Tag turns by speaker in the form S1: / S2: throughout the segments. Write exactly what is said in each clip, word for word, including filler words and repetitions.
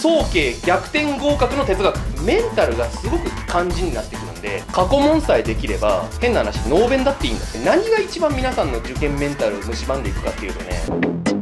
S1: 早慶逆転合格の哲学。メンタルがすごく肝心になってくるんで、過去問さえできれば変な話ノーベンだっていいんだって。何が一番皆さんの受験メンタルを蝕んでいくかっていうとね、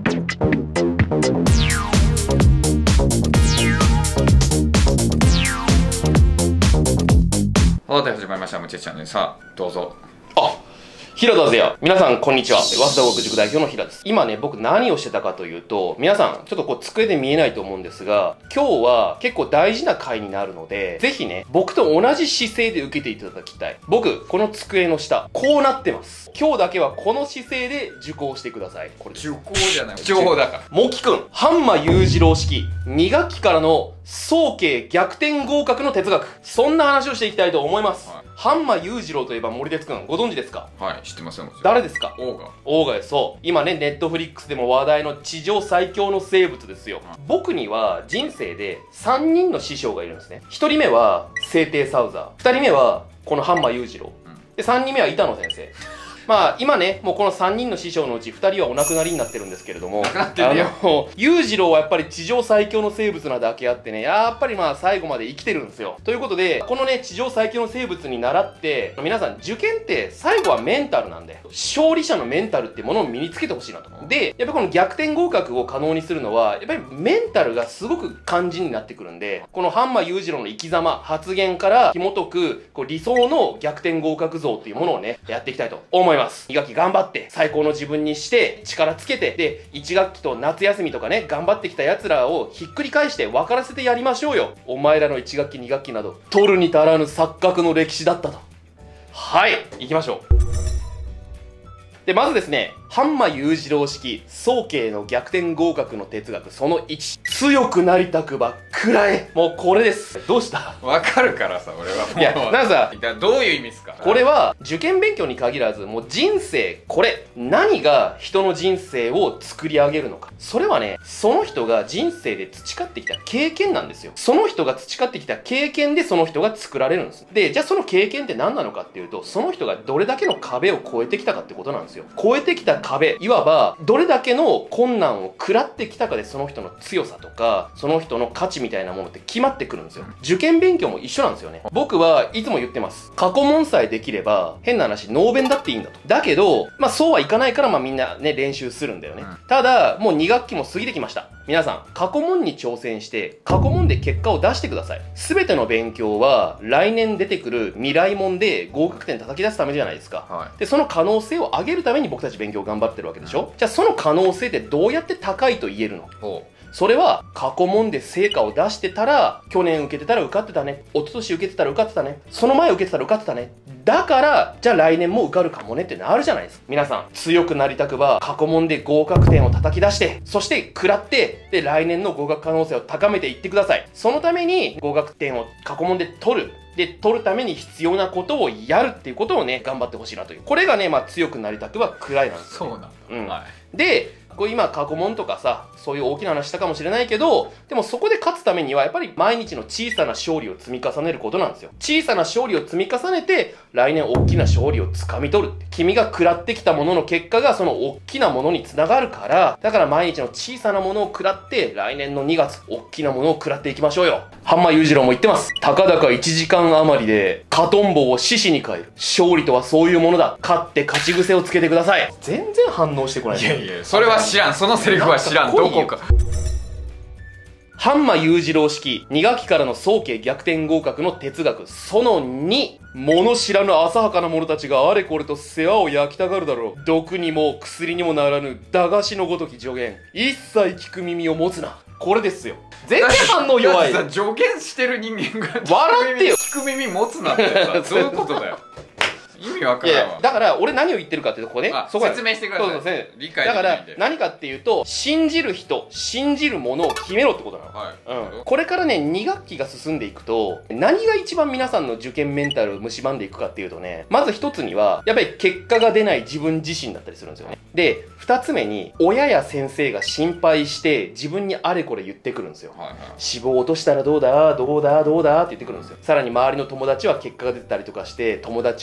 S2: はい、始まりました。むちゃチャンネル、さあどうぞ。
S1: あ、平田ぜや。皆さんこんにちは。早稲田語学塾代表の平です。今ね、僕何をしてたかというと、皆さんちょっとこう机で見えないと思うんですが、今日は結構大事な回になるので、ぜひね、僕と同じ姿勢で受けていただきたい。僕、この机の下、こうなってます。今日だけはこの姿勢で受講してください。これ
S2: 受講じゃない、情報だから。
S1: もきくん、半間裕次郎式、に学期からの早慶逆転合格の哲学。そんな話をしていきたいと思います。はい、半間裕次郎といえば森哲くん、ご存知ですか？
S2: はい、知ってますよ。
S1: 誰ですか？
S2: オーガ。
S1: オーガです。そう。今ね、ネットフリックスでも話題の地上最強の生物ですよ。うん、僕には人生でさんにんの師匠がいるんですね。ひとりめは聖帝サウザー。ふたりめはこの半間裕次郎。うん、で、さんにんめは板野先生。まあ今ね、もうこのさんにんの師匠のうちふたりはお亡くなりになってるんですけれども、あの裕次郎はやっぱり地上最強の生物なだけあってね、やっぱりまあ最後まで生きてるんですよ。ということで、このね、地上最強の生物に倣って、皆さん受験って最後はメンタルなんで、勝利者のメンタルってものを身につけてほしいなと。で、やっぱこの逆転合格を可能にするのは、やっぱりメンタルがすごく肝心になってくるんで、この半間裕次郎の生き様、発言から紐解くこう理想の逆転合格像っていうものをね、やっていきたいと思います。に学期頑張って最高の自分にして力つけて、でいち学期と夏休みとかね頑張ってきた奴らをひっくり返して分からせてやりましょうよ。お前らのいち学期に学期など取るに足らぬ錯覚の歴史だったと。はい、行きましょう。でまずですね、半間裕次郎式早慶の逆転合格の哲学そのいち、強くなりたくば食らえ。もうこれです。どうした？
S2: わかるからさ、俺はもう。
S1: いや、なんかさ、
S2: どういう意味ですか？
S1: これは受験勉強に限らず、もう人生、これ何が人の人生を作り上げるのか、それはね、その人が人生で培ってきた経験なんですよ。その人が培ってきた経験でその人が作られるんです。で、じゃあその経験って何なのかっていうと、その人がどれだけの壁を越えてきたかってことなんですよ。越えてきた壁、いわばどれだけの困難を食らってきたかで、その人の強さとかその人の価値みたいなものって決まってくるんですよ。受験勉強も一緒なんですよね。僕はいつも言ってます。過去問さえできれば変な話ノーベンだっていいんだと。だけどまあそうはいかないから、まあみんなね練習するんだよね。うん、ただもうに学期も過ぎてきました。皆さん過去問に挑戦して過去問で結果を出してください。全ての勉強は来年出てくる未来問で合格点叩き出すためじゃないですか。はい、でその可能性を上げるために僕たち勉強頑張ってるわけでしょ。うん、じゃあその可能性ってどうやって高いと言えるの？それは過去問で成果を出してたら、去年受けてたら受かってたね、一昨年受けてたら受かってたね、その前受けてたら受かってたね、だからじゃあ来年も受かるかもねってなるじゃないですか。皆さん強くなりたくば過去問で合格点を叩き出して、そして食らって、で来年の合格可能性を高めていってください。そのために合格点を過去問で取る、で取るために必要なことをやるっていうことをね頑張ってほしいなという、これがねまあ強くなりたくばくらいなんですよ、ね。
S2: そうなんだ。
S1: うん、
S2: はい、
S1: でこう今過去問とかさ、そういう大きな話したかもしれないけど、でもそこで勝つためにはやっぱり毎日の小さな勝利を積み重ねることなんですよ。小さな勝利を積み重ねて来年大きな勝利をつかみ取るって、君が食らってきたものの結果がその大きなものにつながるから、だから毎日の小さなものを食らって来年のにがつ大きなものを食らっていきましょうよ。半間裕次郎も言ってます。たかだかいちじかん余りでカトンボを獅子に変える。勝利とはそういうものだ。勝って勝ち癖をつけてください。全然反応してこない。
S2: いやいや、それは知らん。そのセリフは知らん。どこか。
S1: 半間裕次郎式に学期からの早慶逆転合格の哲学そのに、物知らぬ浅はかな者たちがあれこれと世話を焼きたがるだろう。毒にも薬にもならぬ駄菓子のごとき助言、一切聞く耳を持つな。これですよ。全然反応弱い。
S2: だってさ、助言してる人間が
S1: 笑ってよ。
S2: 聞く耳持つなってさ、どういうことだよ。意味わからんわ。いや
S1: だから俺何を言ってるかっていうと、ここね、そこ
S2: 説明してください。
S1: そうそうそう、
S2: 理解できないんで。
S1: だから何かっていうと、信じる人、信じるものを決めろってことなの。はい、うん、これからねに学期が進んでいくと、何が一番皆さんの受験メンタルを蝕んでいくかっていうとね、まず一つにはやっぱり結果が出ない自分自身だったりするんですよね。で二つ目に、親や先生が心配して自分にあれこれ言ってくるんですよ。はい、はい、脂肪落としたらどうだどうだどうだって言ってくるんですよ。さらに周りの友達は結果が出てたりとかして、友達からアドバイス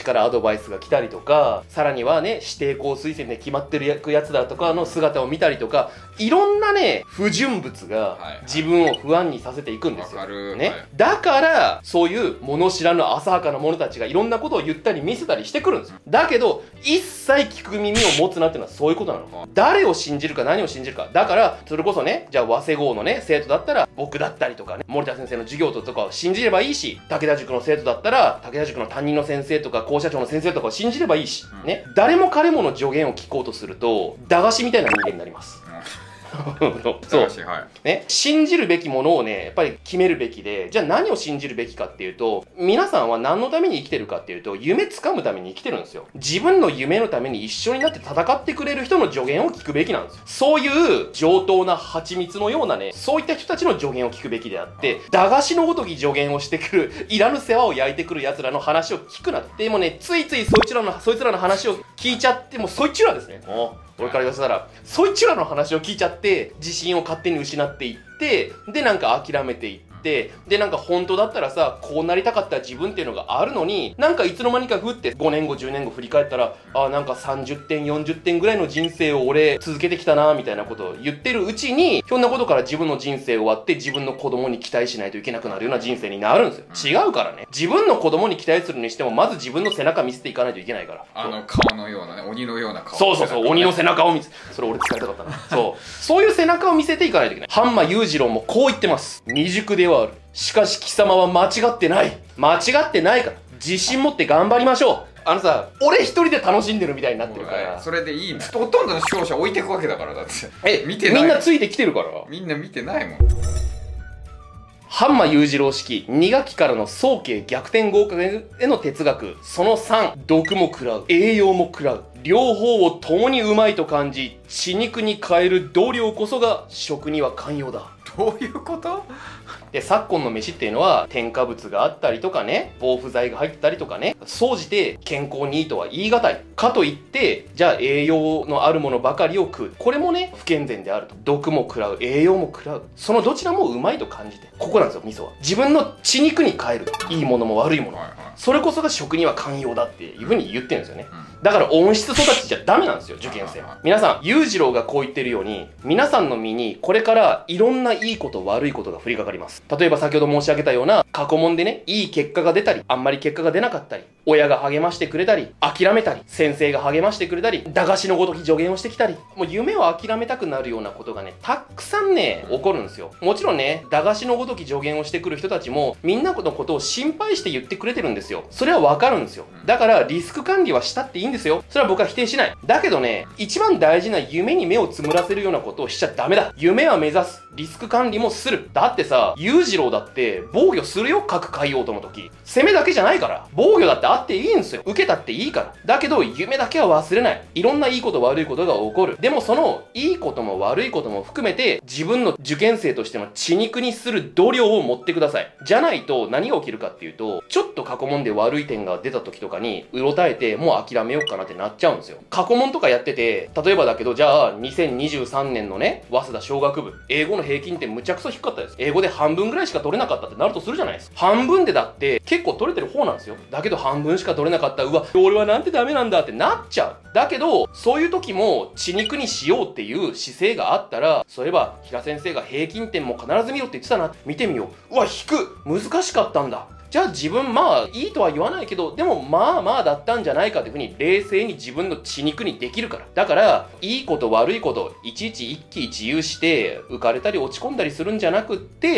S1: バイスが来たりとか、さらにはね、指定校推薦で決まってるやつだとかの姿を見たりとか、いろんなね、不純物が自分を不安にさせていくんですよ。
S2: わかる。
S1: ね。
S2: はい、
S1: だから、そういう物知らぬ浅はかな者たちがいろんなことを言ったり見せたりしてくるんですよ。だけど、一切聞く耳を持つなっていうのはそういうことなの。誰を信じるか何を信じるか。だから、それこそね、じゃあ、早稲号のね、生徒だったら、僕だったりとかね、森田先生の授業とかを信じればいいし、武田塾の生徒だったら、武田塾の担任の先生とか、校舎長の先生とかを信じればいいし、
S2: うん、
S1: ね。誰も彼もの助言を聞こうとすると、駄菓子みたいな人間になります。そう、
S2: はい、
S1: ね、信じるべきものをねやっぱり決めるべきで、じゃあ何を信じるべきかっていうと、皆さんは何のために生きてるかっていうと、夢掴むために生きてるんですよ。自分の夢のために一緒になって戦ってくれる人の助言を聞くべきなんですよ。そういう上等な蜂蜜のようなね、そういった人たちの助言を聞くべきであって、駄菓子のごとき助言をしてくるいらぬ世話を焼いてくる奴らの話を聞くな。でもね、ついついそいつらのそいつらの話を聞いちゃって、もうそいつらですね、俺から言わせたら、そいつらの話を聞いちゃって、自信を勝手に失っていって、で、なんか諦めていって、で、なんか本当だったらさ、こうなりたかった自分っていうのがあるのに、なんかいつの間にかふってごねんご、じゅうねんご振り返ったら、あ、なんかさんじゅってん、よんじゅってんぐらいの人生を俺続けてきたな、みたいなことを言ってるうちに、ひょんなことから自分の人生終わって自分の子供に期待しないといけなくなるような人生になるんですよ。違うからね。自分の子供に期待するにしても、まず自分の背中見せていかないといけないから。
S2: あの顔のようなね、鬼のような顔。
S1: そうそうそう、鬼の背中を見せ、それ俺使いたかったな。そう。そういう背中を見せていかないといけない。半間裕次郎もこう言ってます。未熟ではある。しかし貴様は間違ってない。間違ってないから。自信持って頑張りましょう。あのさ、俺一人で楽しんでるみたいになってるから。
S2: それでいいの。ほとんどの視聴者置いてくわけだから、だって。
S1: え、見てない。みんなついてきてるから。
S2: みんな見てないもん。
S1: 半間裕次郎式に学期からの早慶逆転合格への哲学。そのさん、毒も食らう。栄養も食らう。両方を共にうまいと感じ、血肉に変える度量こそが食には寛容だ。
S2: どういうこと？
S1: で、昨今の飯っていうのは添加物があったりとかね、防腐剤が入ったりとかね、総じて健康にいいとは言い難い。かといって、じゃあ栄養のあるものばかりを食う。これもね、不健全であると。毒も食らう、栄養も食らう。そのどちらもうまいと感じて。ここなんですよ、味噌は。自分の血肉に変える。いいものも悪いもの。はいはい、それこそが食には寛容だっていうふうに言ってるんですよね。うん、だから温室育ちじゃダメなんですよ、受験生は。皆さん、裕次郎がこう言ってるように、皆さんの身にこれからいろんないいこと悪いことが降りかかります。例えば先ほど申し上げたような過去問でね、いい結果が出たり、あんまり結果が出なかったり、親が励ましてくれたり、諦めたり、先生が励ましてくれたり、駄菓子のごとき助言をしてきたり、もう夢を諦めたくなるようなことがね、たくさんね、起こるんですよ。もちろんね、駄菓子のごとき助言をしてくる人たちも、みんなのことを心配して言ってくれてるんですよ。それはわかるんですよ。だから、リスク管理はしたっていいんですよ。それは僕は否定しない。だけどね、一番大事な夢に目をつむらせるようなことをしちゃダメだ。夢は目指す。リスク管理もする。だってさ、裕次郎だって防御するよ、各海洋との時。攻めだけじゃないから。防御だってあっていいんですよ。受けたっていいから。だけど、夢だけは忘れない。いろんないいこと悪いことが起こる。でもその、いいことも悪いことも含めて、自分の受験生としての血肉にする度量を持ってください。じゃないと、何が起きるかっていうと、ちょっと過去問で悪い点が出た時とかに、うろたえて、もう諦めようかなってなっちゃうんですよ。過去問とかやってて、例えばだけど、じゃあ、にせんにじゅうさんねんのね、早稲田小学部、英語の平均点むちゃくそ低かったです。英語で半分ぐらいしか取れなかったってなるとするじゃないですか。半分でだって結構取れてる方なんですよ。だけど半分しか取れなかった。うわ、俺はなんてダメなんだってなっちゃう。だけど、そういう時も血肉にしようっていう姿勢があったら、そういえば平先生が平均点も必ず見ろって言ってたな。見てみよう。うわ、引く。難しかったんだ。じゃあ自分まあいいとは言わないけど、でもまあまあだったんじゃないかというふうに冷静に自分の血肉にできるから。だから、いいこと悪いこと、いちいち一喜一憂して浮かれたり落ち込んだりするんじゃなくって、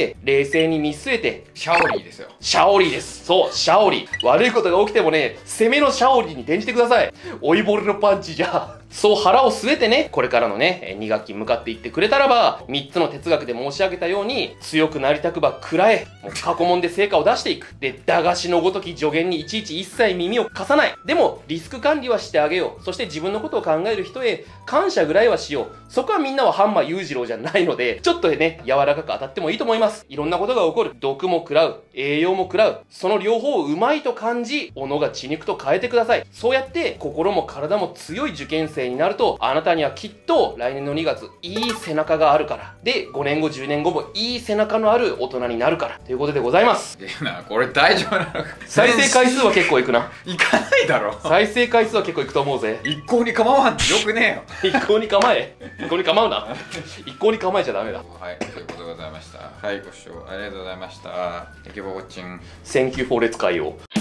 S1: 冷静に見据えて。
S2: シャオリーですよ。
S1: シャオリーです。そう、シャオリー。悪いことが起きてもね、攻めのシャオリーに転じてください。追いボレのパンチじゃ。そう腹を据えてね、これからのね、に学期向かっていってくれたらば、みっつの哲学で申し上げたように、強くなりたくば食らえ。もう過去問で成果を出していく。で、駄菓子のごとき助言にいちいち一切耳を貸さない。でも、リスク管理はしてあげよう。そして自分のことを考える人へ感謝ぐらいはしよう。そこはみんなは半間裕次郎じゃないので、ちょっとね、柔らかく当たってもいいと思います。いろんなことが起こる。毒も食らう。 栄養も食らう。その両方をうまいと感じ、己が血肉と変えてください。そうやって心も体も強い受験生になると、あなたにはきっと来年のにがつ、いい背中があるから。で、ごねんご、じゅうねんごもいい背中のある大人になるから。ということでございます。
S2: いやな、これ大丈夫なのか。
S1: 再生回数は結構いくな。
S2: いかないだろ。
S1: 再生回数は結構いくと思うぜ。
S2: 一向に構わんってよくね
S1: 一向に構え。一向に構うな。一向に構えちゃダメだ。
S2: えよ。はい、ということでございました。はい、ご視聴ありがとうございました。Thank you for watching.
S1: Thank you for let's 海洋。